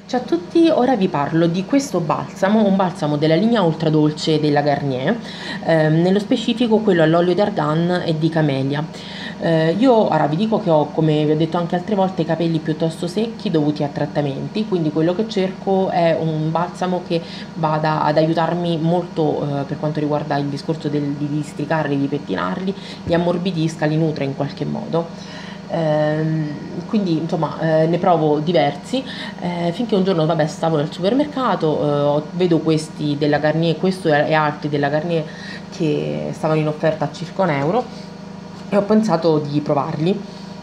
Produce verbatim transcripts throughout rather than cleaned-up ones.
Ciao a tutti, ora vi parlo di questo balsamo, un balsamo della linea ultra dolce della Garnier, ehm, nello specifico quello all'olio di argan e di camellia. Eh, io ora vi dico che ho, come vi ho detto anche altre volte, i capelli piuttosto secchi dovuti a trattamenti, quindi quello che cerco è un balsamo che vada ad aiutarmi molto eh, per quanto riguarda il discorso del, di districarli, di pettinarli, li ammorbidisca, li nutre in qualche modo. Ehm, quindi insomma eh, ne provo diversi eh, finché un giorno vabbè stavo nel supermercato, eh, ho- vedo questi della Garnier, questo e e altri della Garnier che stavano in offerta a circa un euro e ho pensato di provarli.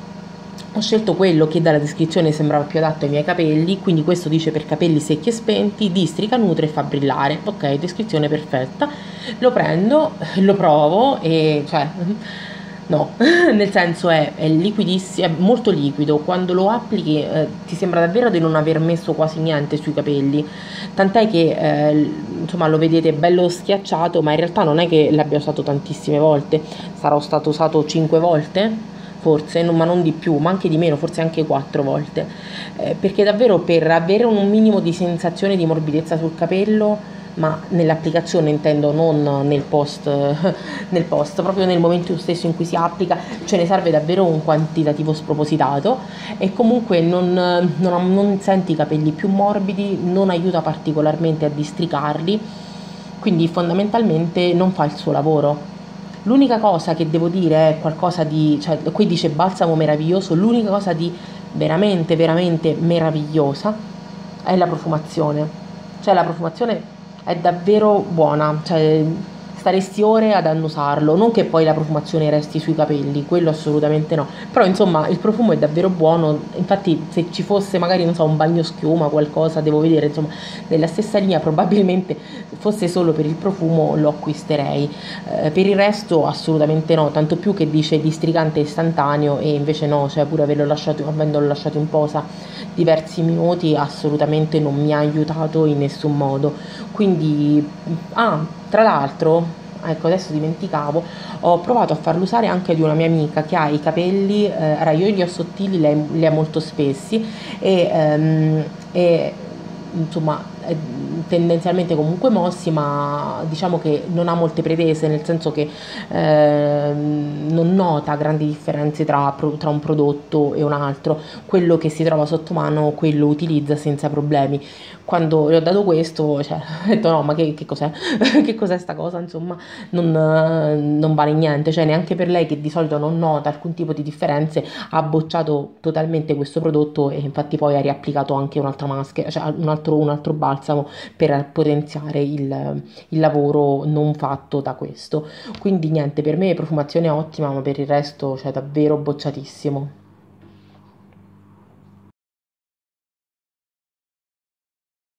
Ho scelto quello che dalla descrizione sembrava più adatto ai miei capelli, quindi questo dice per capelli secchi e spenti, districa, nutre e fa brillare. Ok, descrizione perfetta. Lo prendo, lo provo e cioè no, nel senso è, è liquidissimo, è molto liquido, quando lo applichi eh, ti sembra davvero di non aver messo quasi niente sui capelli, tant'è che eh, insomma lo vedete bello schiacciato, ma in realtà non è che l'abbia usato tantissime volte, sarà stato usato cinque volte forse, non- ma non di più, ma anche di meno, forse anche quattro volte, eh, perché davvero per avere un minimo di sensazione di morbidezza sul capello, ma nell'applicazione intendo, non nel post, nel post, proprio nel momento stesso in cui si applica, ce ne serve davvero un quantitativo spropositato e comunque non, non, non senti i capelli più morbidi, non aiuta particolarmente a districarli, quindi fondamentalmente non fa il suo lavoro. L'unica cosa che devo dire è qualcosa di, cioè qui dice balsamo meraviglioso, l'unica cosa di veramente, veramente meravigliosa è la profumazione. Cioè la profumazione è davvero buona, cioè staresti ore ad annusarlo, non che poi la profumazione resti sui capelli, quello assolutamente no, però insomma il profumo è davvero buono, infatti se ci fosse magari non so un bagno schiuma, qualcosa, devo vedere insomma nella stessa linea probabilmente fosse solo per il profumo lo acquisterei, eh, per il resto assolutamente no, tanto più che dice districante istantaneo e invece no, cioè pure averlo lasciato, avendolo lasciato in posa diversi minuti assolutamente non mi ha aiutato in nessun modo, quindi ah, tra l'altro ecco adesso dimenticavo, ho provato a farlo usare anche di una mia amica che ha i capelli, eh, ora io li ho sottili, lei li ha molto spessi e, ehm, e insomma eh, tendenzialmente comunque mossi, ma diciamo che non ha molte pretese, nel senso che ehm, non nota grandi differenze tra, pro- tra un prodotto e un altro, quello che si trova sotto mano quello utilizza senza problemi. Quando le ho dato questo, cioè, ho detto no, ma che, che cos'è? Che cos'è sta cosa? Insomma, non, eh, non vale niente, cioè neanche per lei che di solito non nota alcun tipo di differenze, ha bocciato totalmente questo prodotto e infatti poi ha riapplicato anche un'altra maschera, cioè un altro, un altro balsamo per potenziare il, il lavoro non fatto da questo. Quindi niente, per me profumazione ottima, ma per il resto, cioè davvero bocciatissimo.